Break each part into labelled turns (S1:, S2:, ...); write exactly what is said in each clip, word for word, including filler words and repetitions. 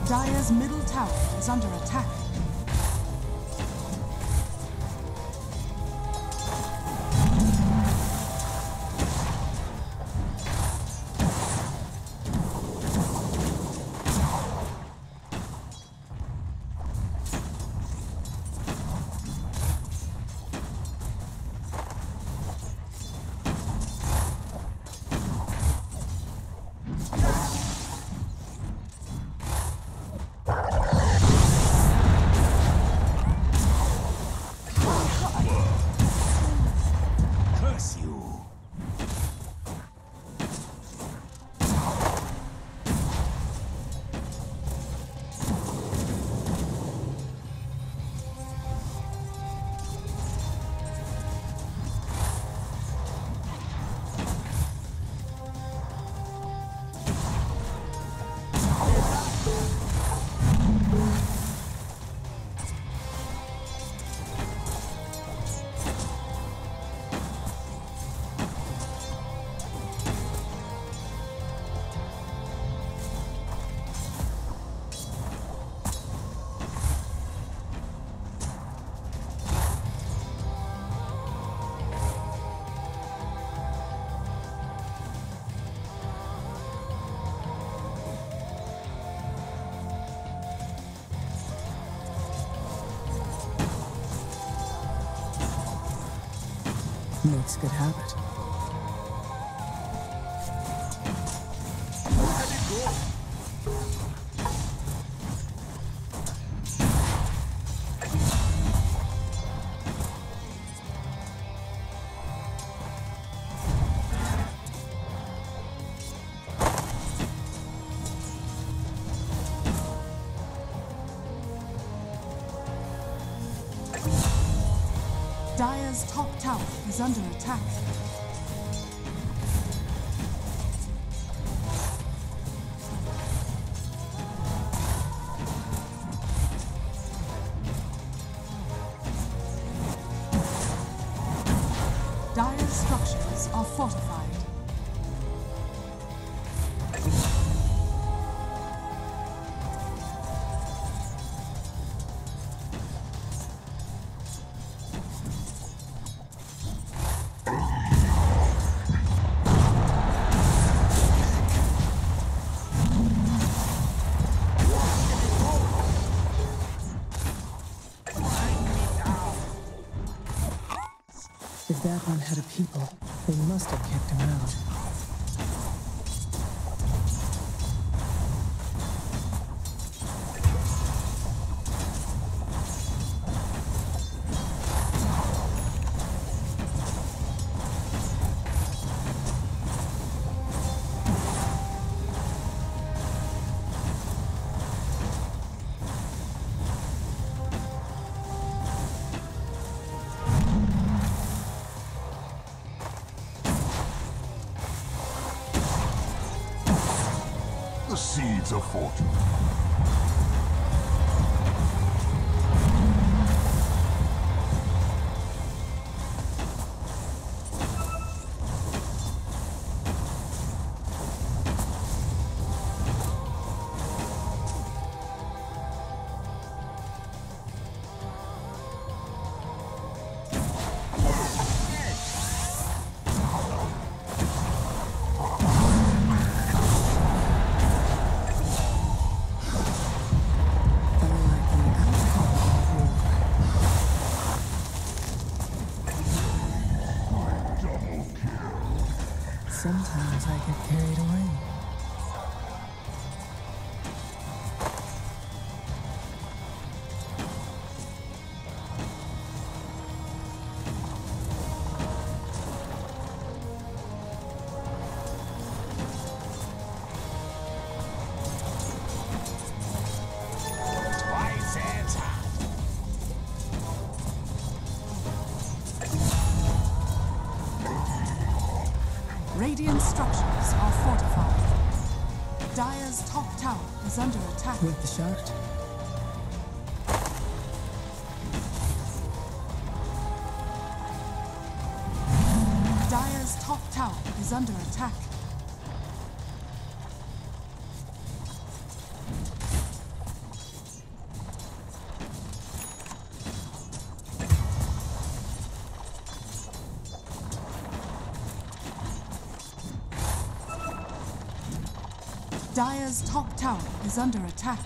S1: Dire's middle tower is under attack.
S2: Makes good habit.
S1: Dire's top tower is under attack. Dire's structures are fortified.
S2: If that one had a people, they must have kicked him out.
S3: The seeds of fortune.
S2: Sometimes I get carried away.
S4: Twice as hot.
S1: Radiant structures are fortified. Dire's top tower is under attack.
S2: With the shot.
S1: Dire's top tower is under attack. Dire's top tower is under attack.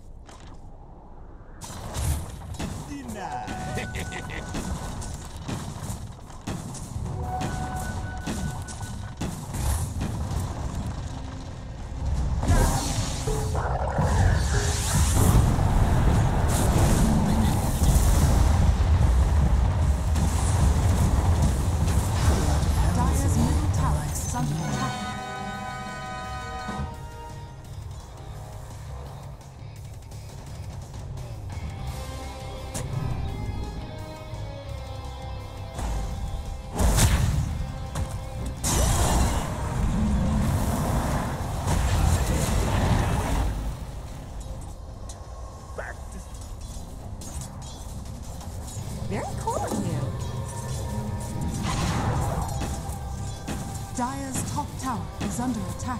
S1: Dire's middle tower is under attack.
S4: Very cool of you.
S1: Dire's top tower is under attack.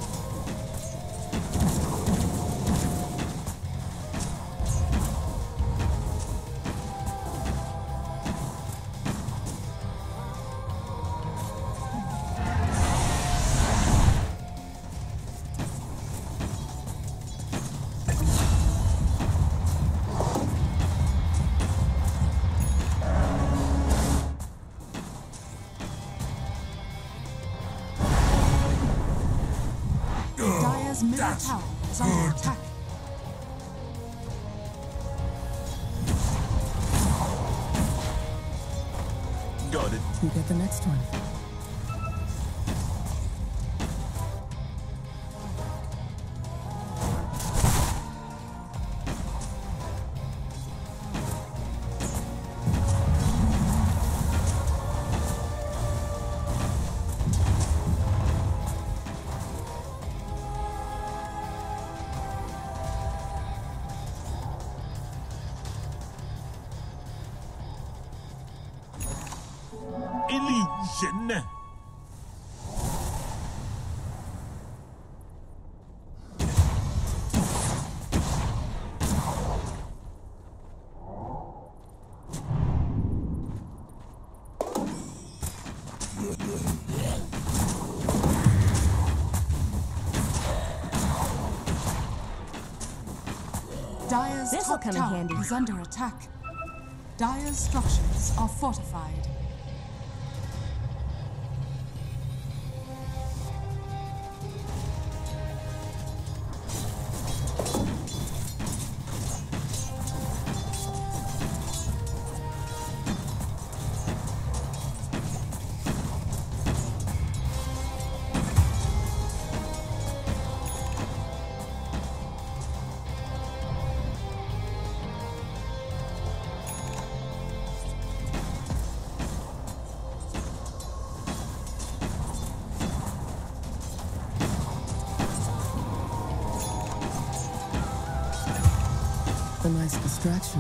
S1: Dire's middle
S3: That's
S1: tower is under
S3: good.
S1: attack.
S3: Got it.
S2: You get the next one.
S3: Illusion.
S1: Dire's
S4: This'll
S1: top
S4: come in
S1: tower
S4: handy.
S1: is under attack. Dire's structures are fortified.
S2: A nice distraction.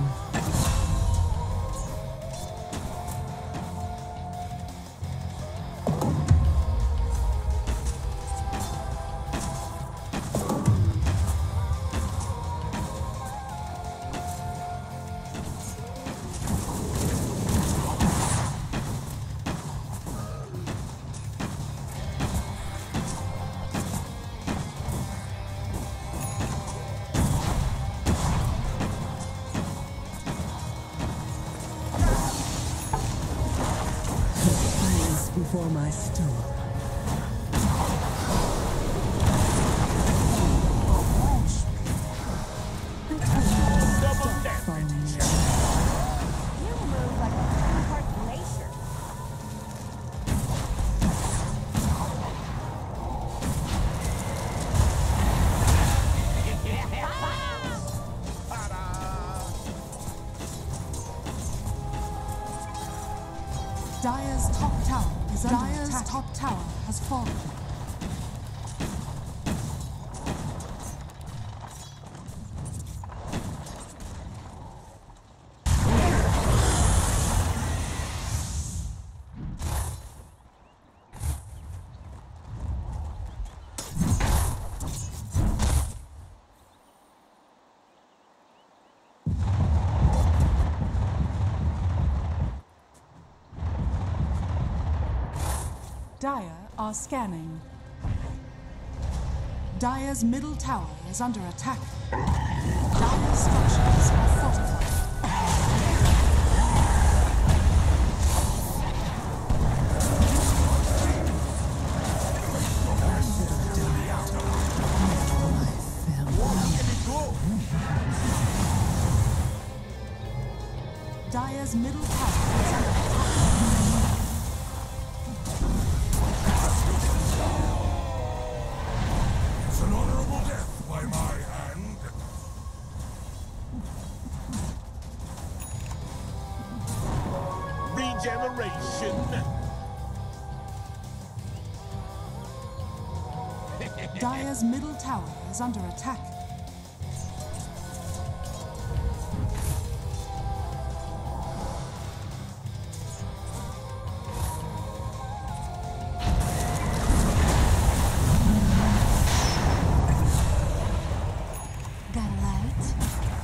S2: Please, before my storm. Follow me.
S4: You move like a three-part glacier.
S1: Dire's top tower is under Dire's attack. top tower has fallen. Dire are scanning. Dire's middle tower is under attack. Dire's structures are fortified. Dire's middle tower is under attack.
S3: It's an honorable death by my hand.
S5: Regeneration.
S1: Dire's middle tower is under attack. Got a light?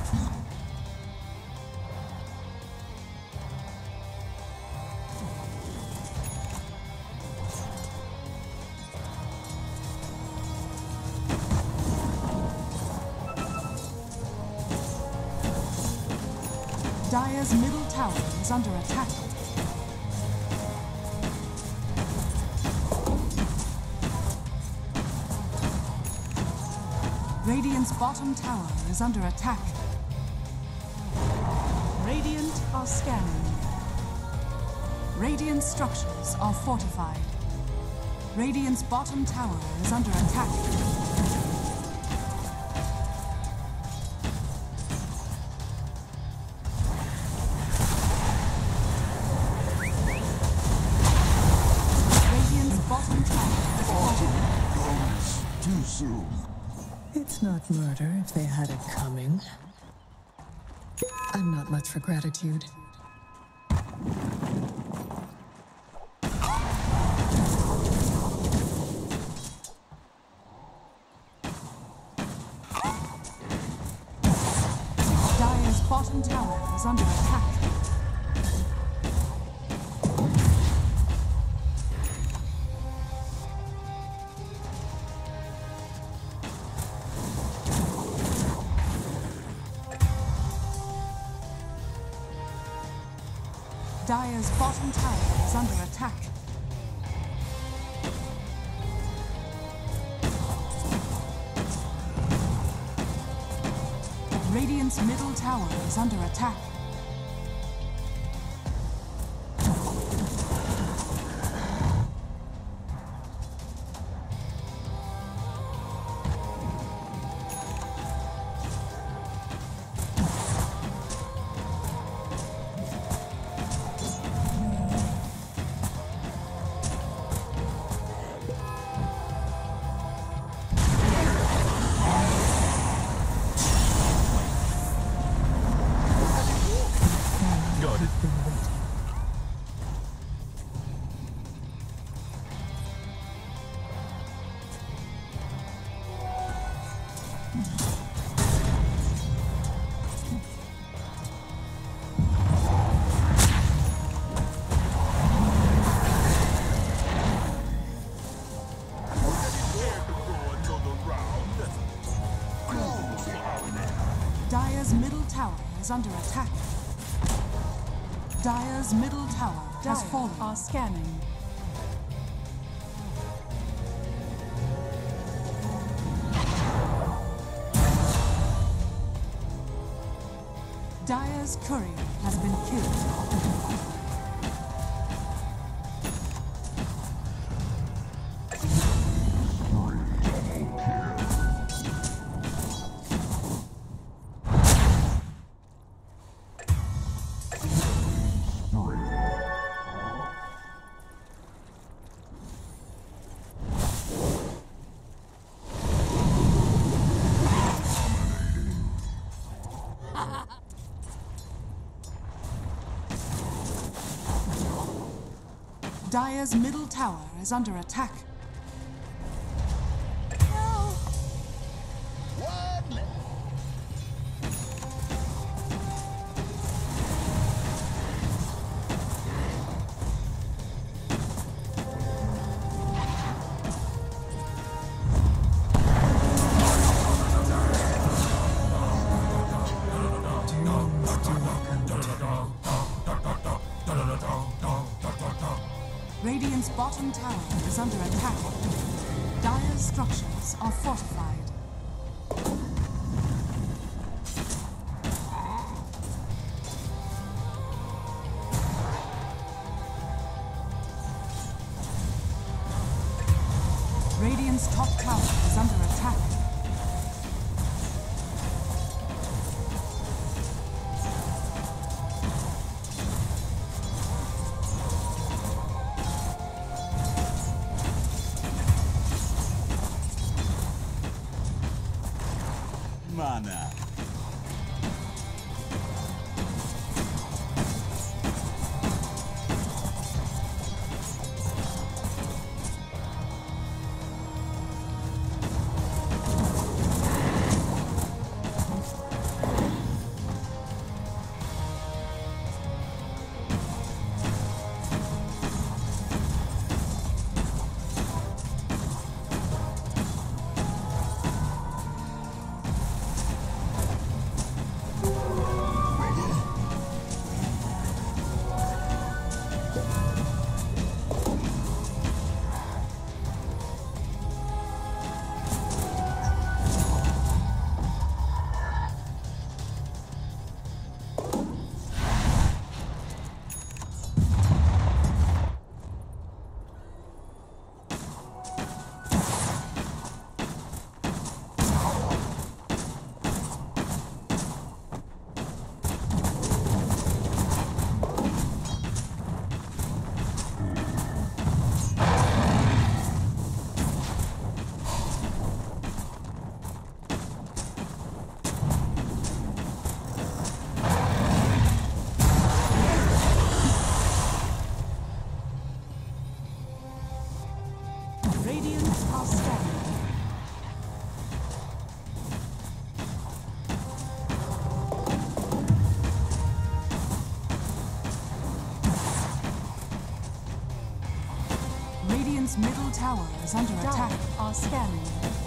S1: Dire's middle tower is under attack. Radiant's bottom tower is under attack. Radiant are scanning. Radiant structures are fortified. Radiant's bottom tower is under attack.
S3: Too soon.
S2: It's not murder if they had it coming. I'm not much for gratitude.
S1: Dire's bottom tower is under attack. Dire's bottom tower is under attack. Radiant's middle tower is under attack. Dire's middle tower is under attack. Dire's middle tower has fallen. Are scanning. Dire's courier has been killed. Dire's middle tower is under attack.
S4: No.
S1: bottom tower is under attack. Dire's structures are fortified. Radiant's top tower is under attack.
S5: Mana. Radiant's middle tower is under attack.
S4: Are scanning.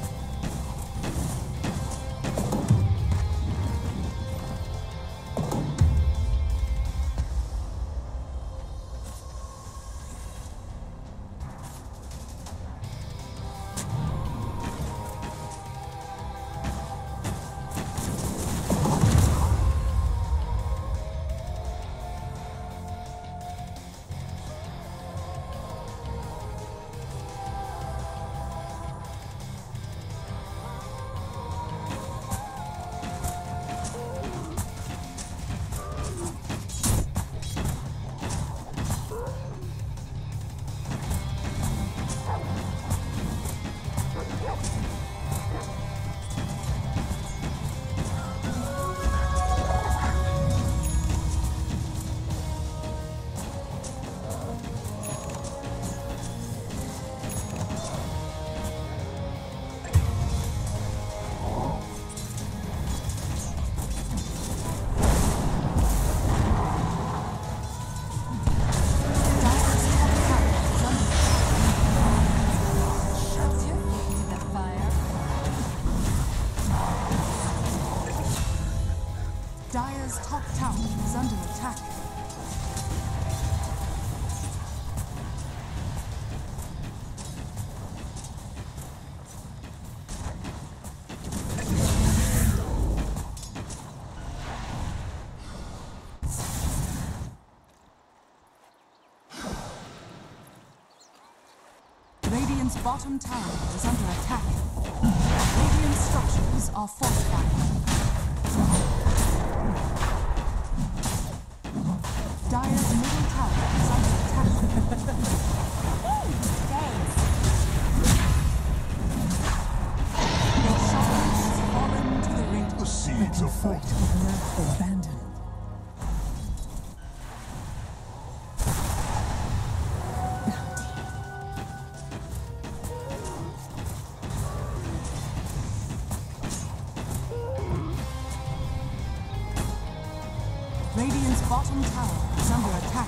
S1: Dire's top tower is under attack. Radiant's bottom tower is under attack. Radiant structures are fortified. Dire's middle tower is under attack.
S4: Thanks.
S1: Your shadow has fallen to the radiant.
S3: The seeds of
S2: Fight
S3: fortune.
S2: with earth abandoned.
S1: Radiant's bottom tower is under attack.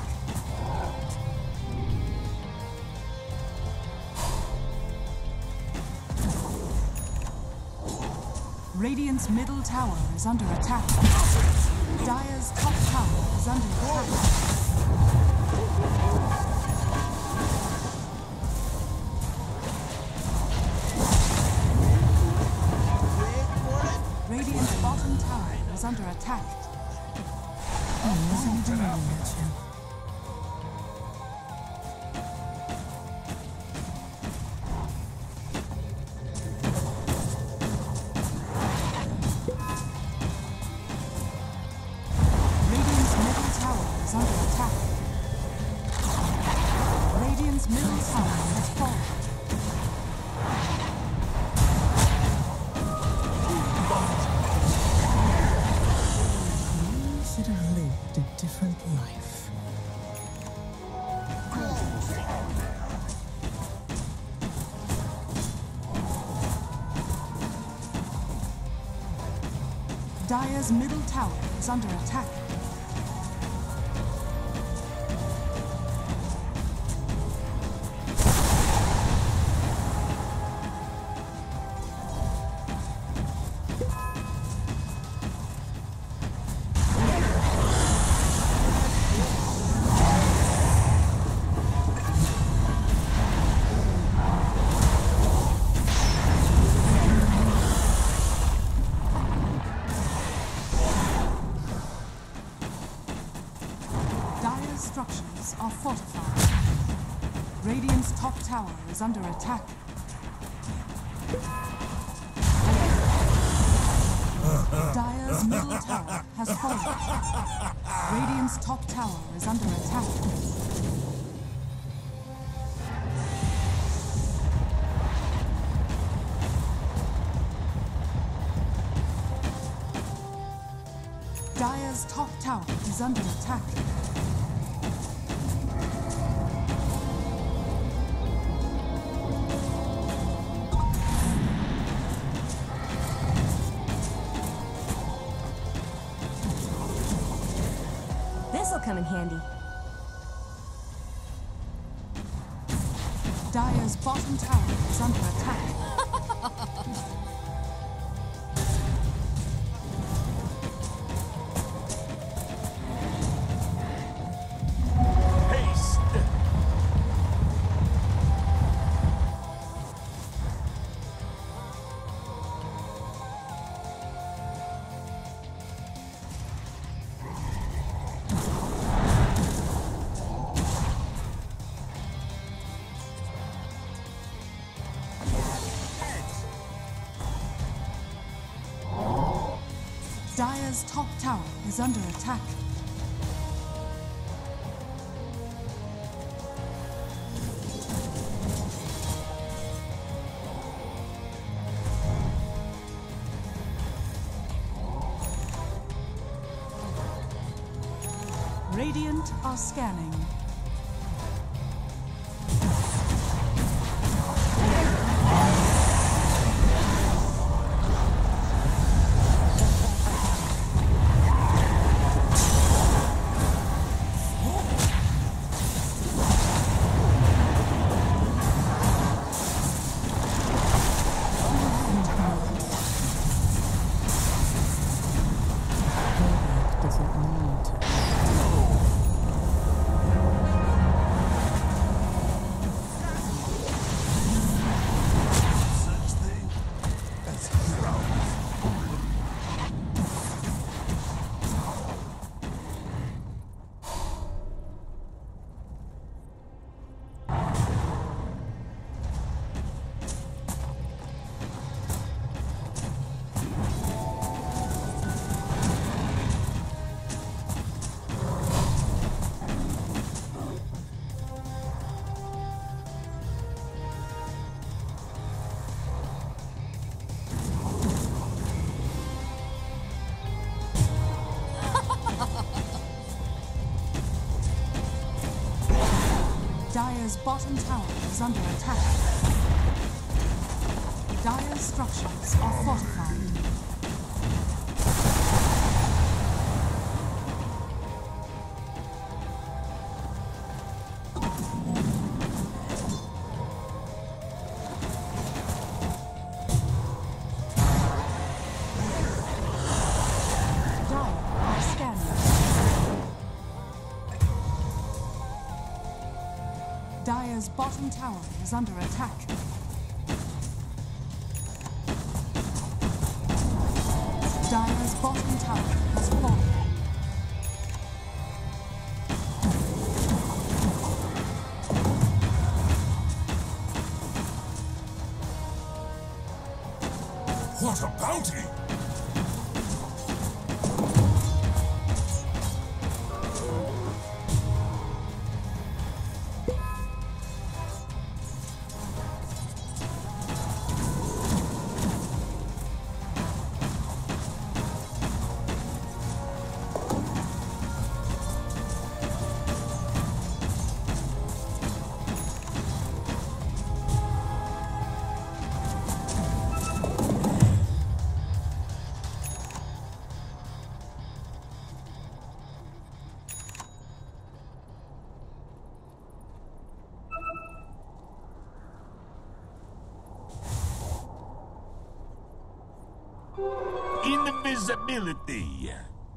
S1: Radiant's middle tower is under attack. Dire's top tower is under attack. under attack.
S2: Nothing doing at you.
S1: Radiant's middle tower is under attack. Radiant's middle tower has fallen.
S2: Should have lived a different life.
S1: Dire's middle tower is under attack. Dire's structures are fortified. Radiant's top tower is under attack. Dire's middle tower has fallen. Radiant's top tower is under attack. Dire's top tower is under attack.
S4: This'll come in handy.
S1: Dire's bottom tower is under attack.
S3: Haste!
S1: Dire's top tower is under attack. Radiant are scanning.
S2: Kodak doesn't need to.
S3: Such thing as heroes.
S1: Dire's bottom tower is under attack. Dire's structures are fortified. Dire are scanning. Dire's bottom tower is under attack. Dire's bottom tower has fallen.
S3: What a bounty!
S5: Invisibility.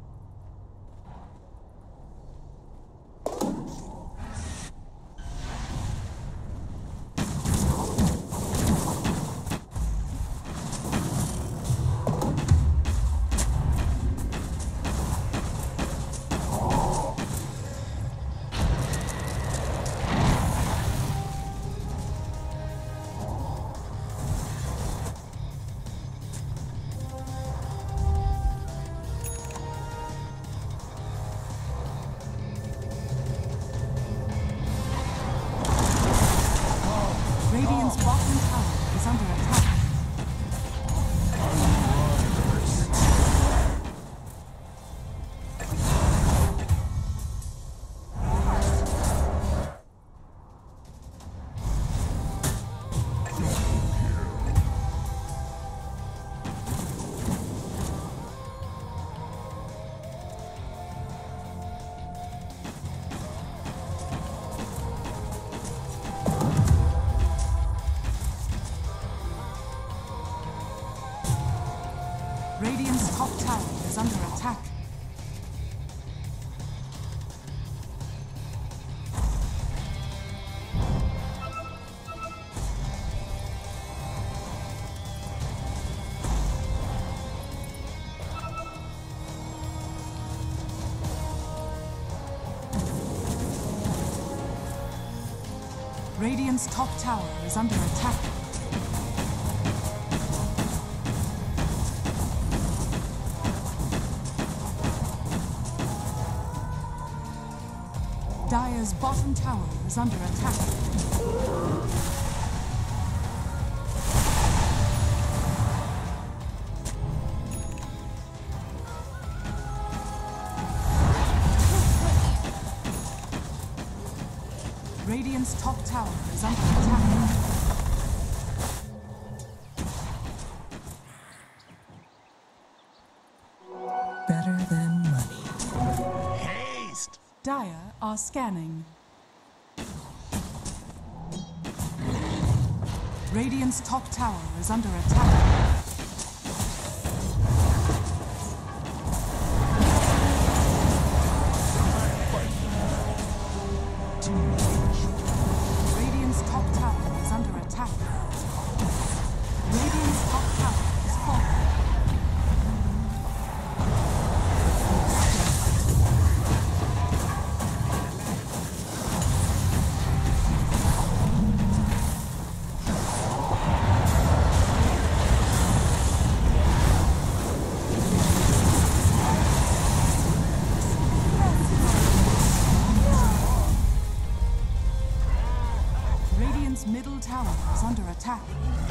S1: Radiant's bottom tower is under attack. Radiant's top tower is under attack. Radiant's top tower is under attack. Dire's bottom tower is under attack. Radiant's top tower is under attack.
S2: Better than money.
S5: Haste.
S1: Dire are scanning. Radiant's top tower is under attack. Radiant's top tower is under attack. Radiant's top tower is falling. Radiant's middle tower is under attack.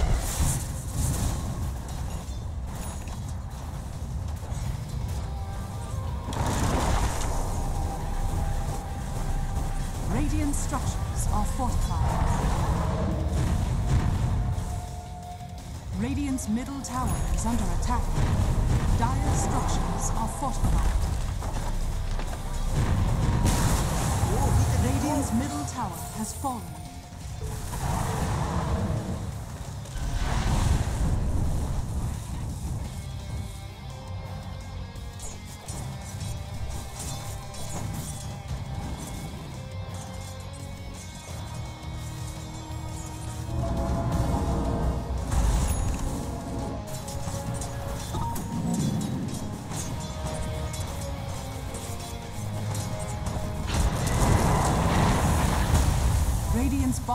S1: Radiant structures are fortified. Radiant's middle tower is under attack. Dire structures are fortified. Radiant's middle tower has fallen.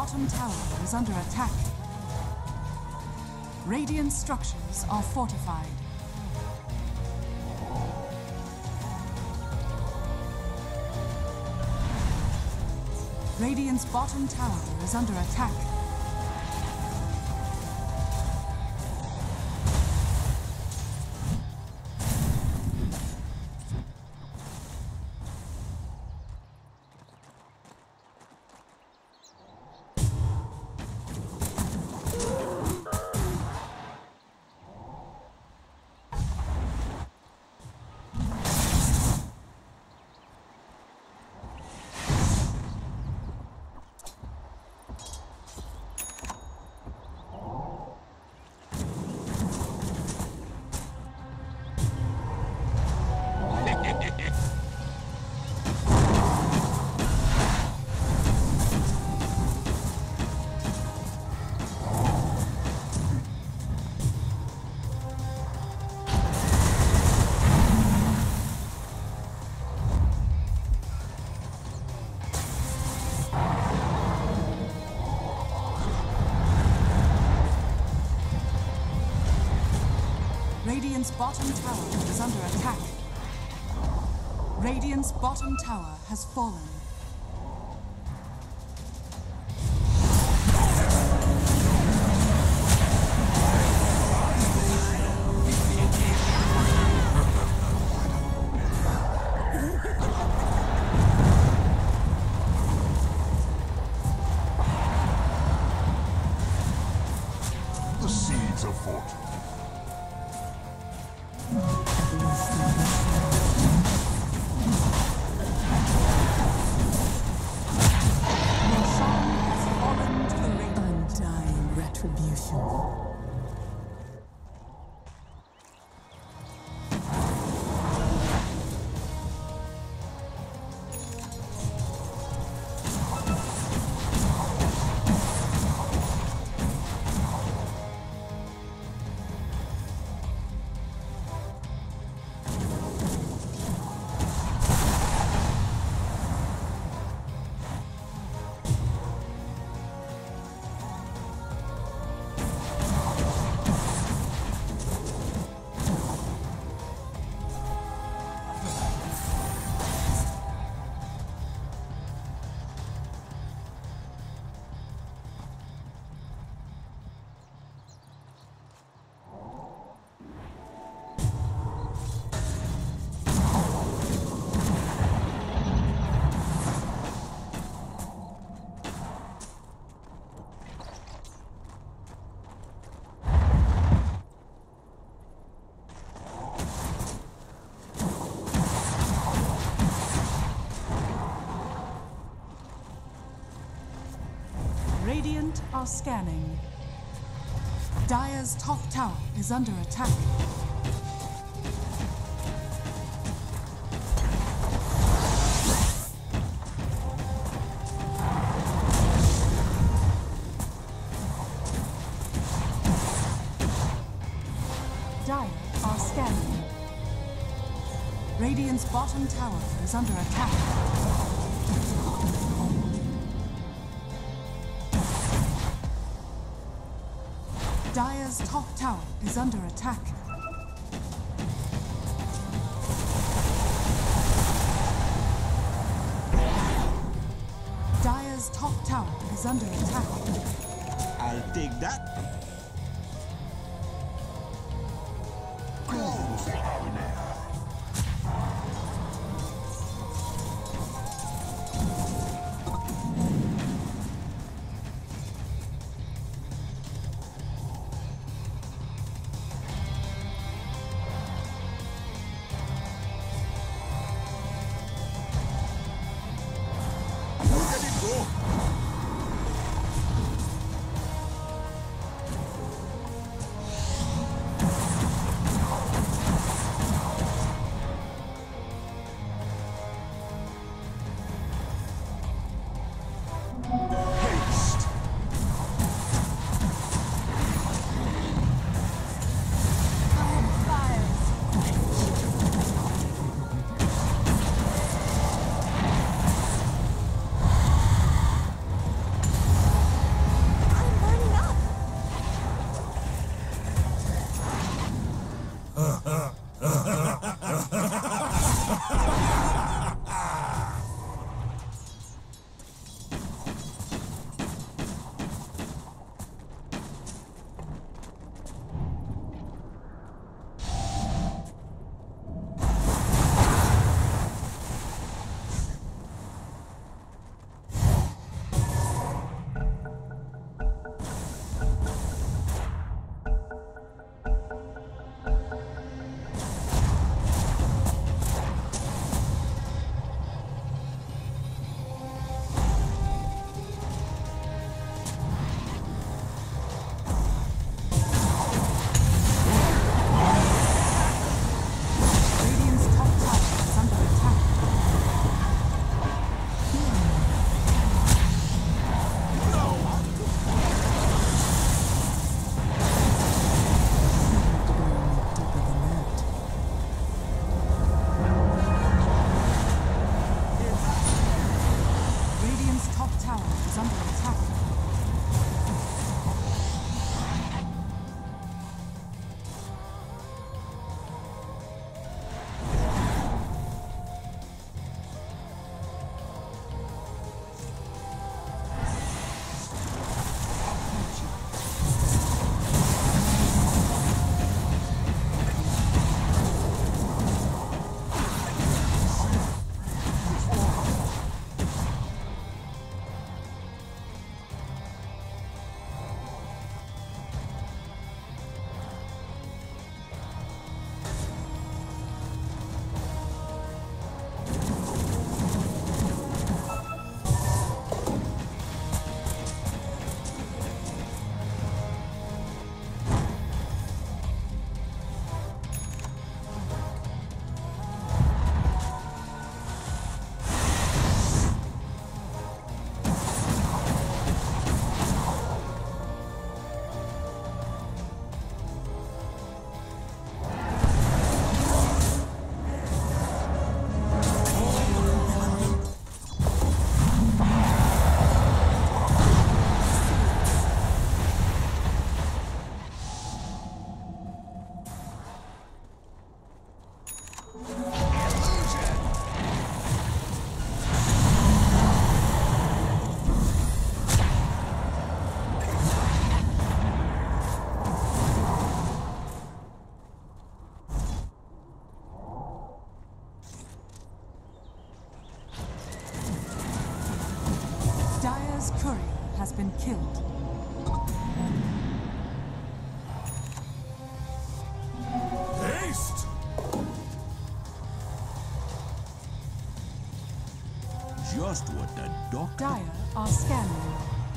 S1: bottom tower is under attack. Radiant structures are fortified. Radiant's bottom tower is under attack. Radiant's bottom tower is under attack. Radiant's bottom tower has fallen.
S3: The seeds of fortune.
S2: Undying retribution.
S1: Radiant are scanning. Dire's top tower is under attack. Dire are scanning. Radiant's bottom tower is under attack. Dire's top tower is under attack. Dire's top tower is under attack.
S5: I'll take that.
S1: been killed.
S3: Haste!
S5: Just what the doctor...
S1: Dire are scanning.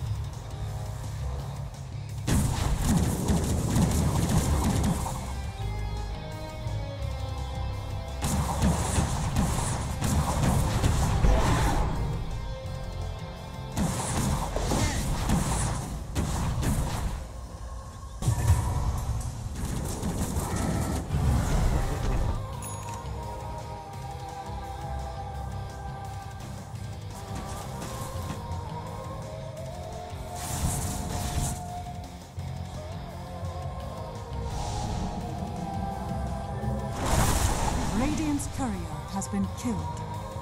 S1: Radiant's courier has been killed.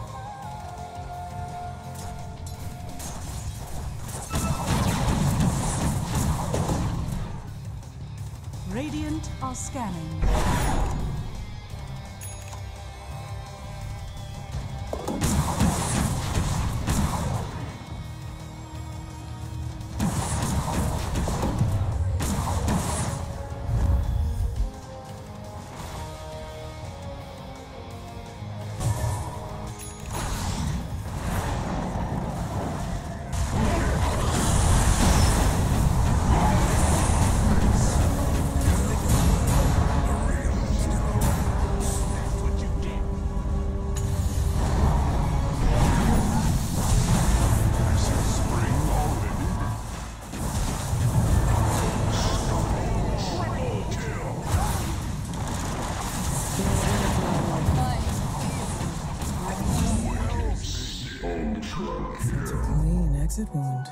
S1: Radiant are scanning.
S2: It's a clean exit wound.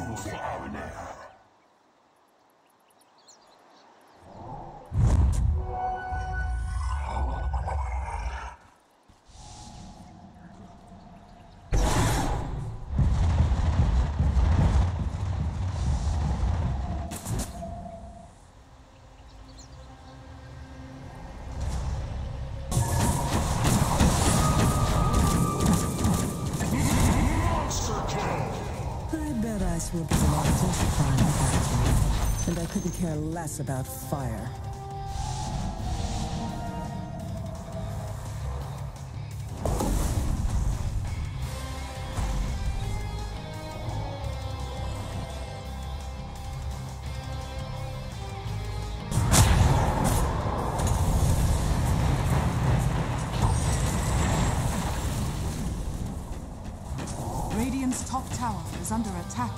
S2: Will be a lot of justifying about you, and I couldn't care less about fire.
S1: Radiant's top tower is under attack.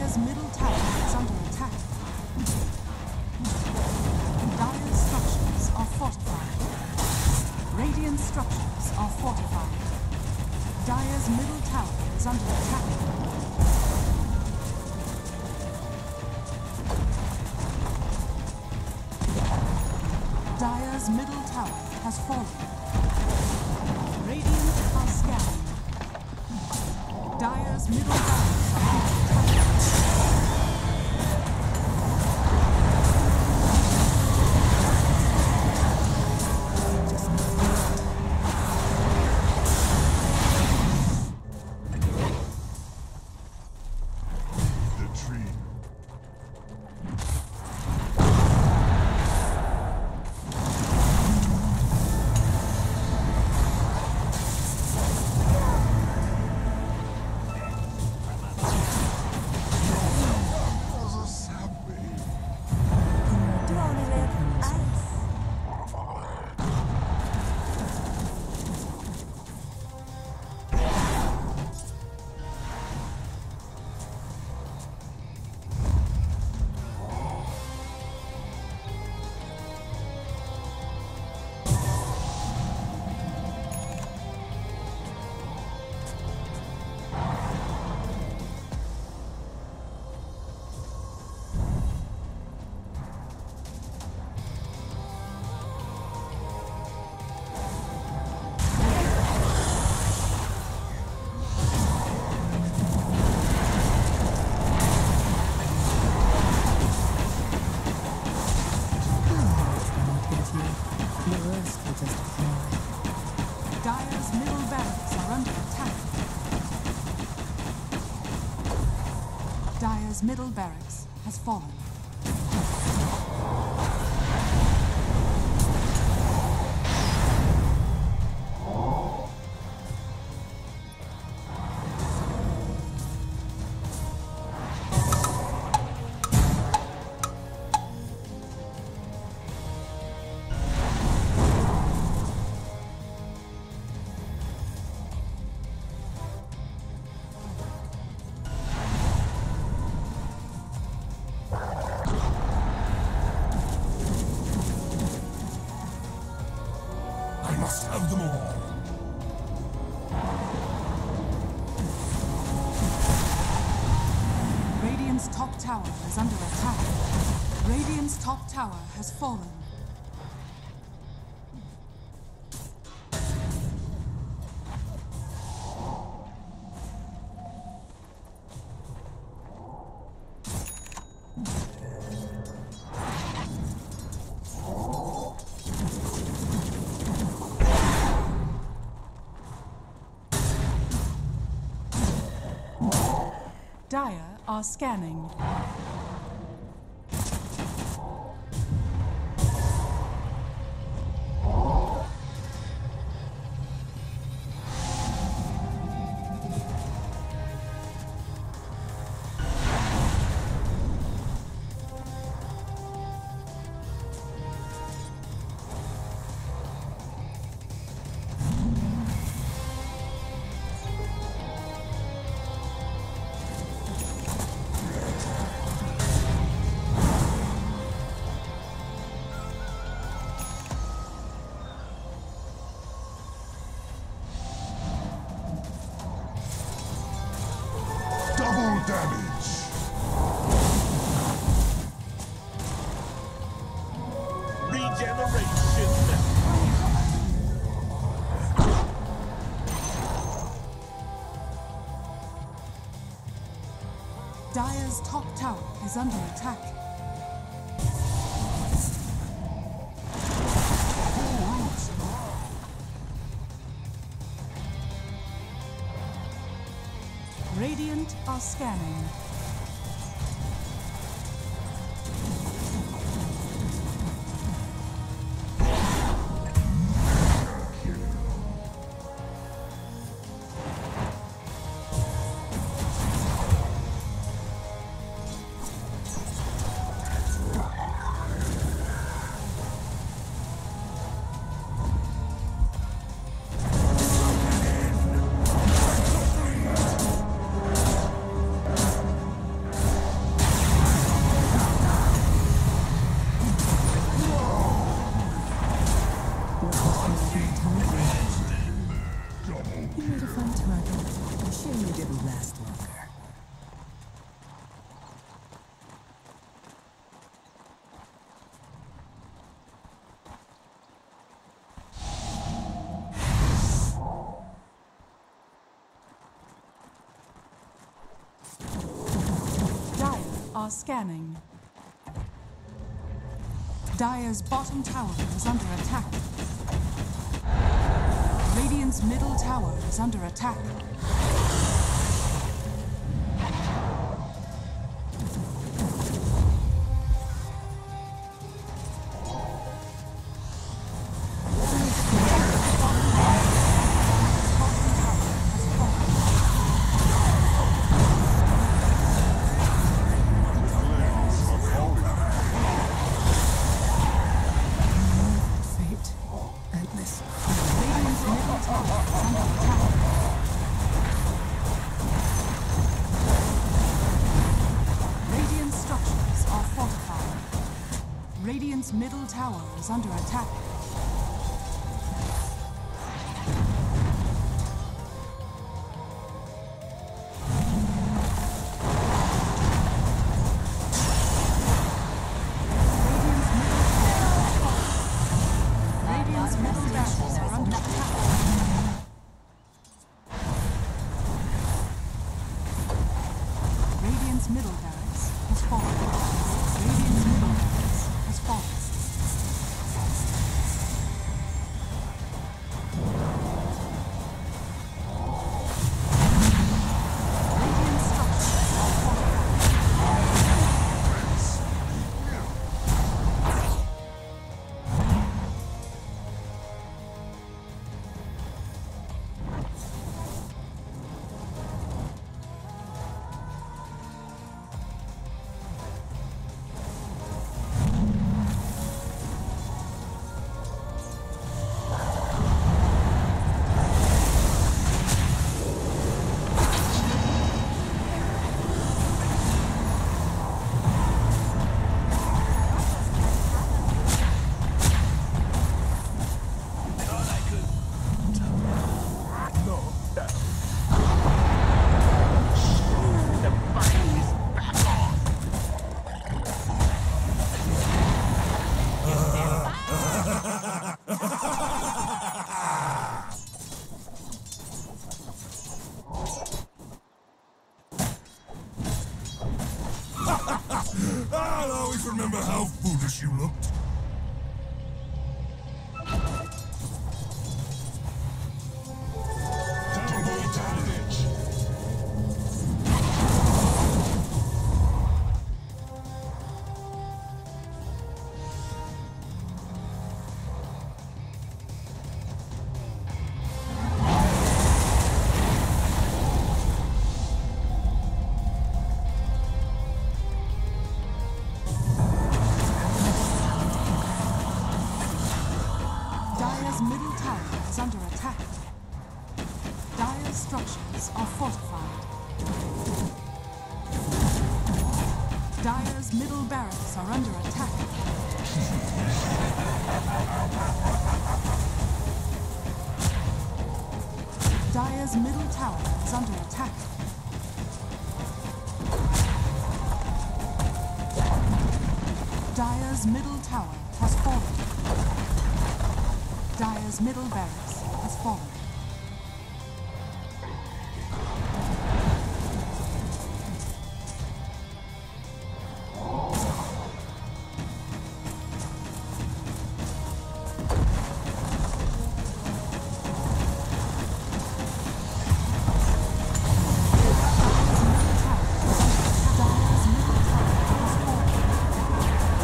S1: Dire's middle tower is under attack. Dire's structures are fortified. Radiant structures are fortified. Dire's middle tower is under attack. Dire's middle tower has fallen. Radiant are scanning. Dire's middle barracks are under attack. Dire's middle barracks are under attack. Dire's middle barracks has fallen.
S3: I must have them all.
S1: Radiant's top tower is under attack. Radiant's top tower has fallen. Dire are scanning.
S3: Damage!
S5: Regeneration!
S1: Dire's top tower is under attack. Radiant are scanning.
S2: last longer.
S1: Dire are scanning. Dire's bottom tower is under attack. Radiant's middle tower is under attack.
S2: Fate. Endless.
S1: Radiant's middle tower is under attack. Radiant structures are fortified. Radiant's middle tower is under attack. Radiant's middle barracks are under attack. Radiant's middle barracks has fallen. Radiant's middle barracks has fallen. Radiant structures are fortified.
S3: I'll always remember how foolish you looked. Double damage.
S1: Dire's middle tower is under attack. Dire's structures are fortified. Dire's middle barracks are under attack. Dire's middle tower is under attack. Dire's middle tower has fallen. Dire's middle barracks has fallen. Dire's middle tower has fallen.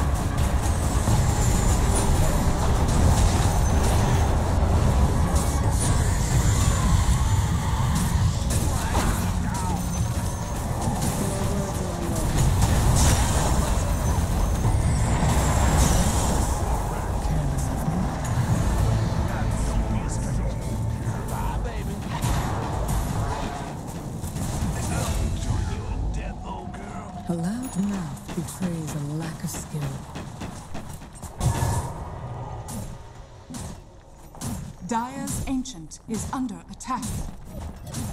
S2: A loud mouth betrays a lack of skill.
S1: Dire's Ancient is under attack.